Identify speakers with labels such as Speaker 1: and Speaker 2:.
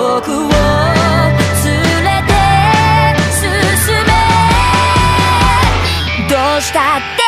Speaker 1: 僕を連れて進めどうしたって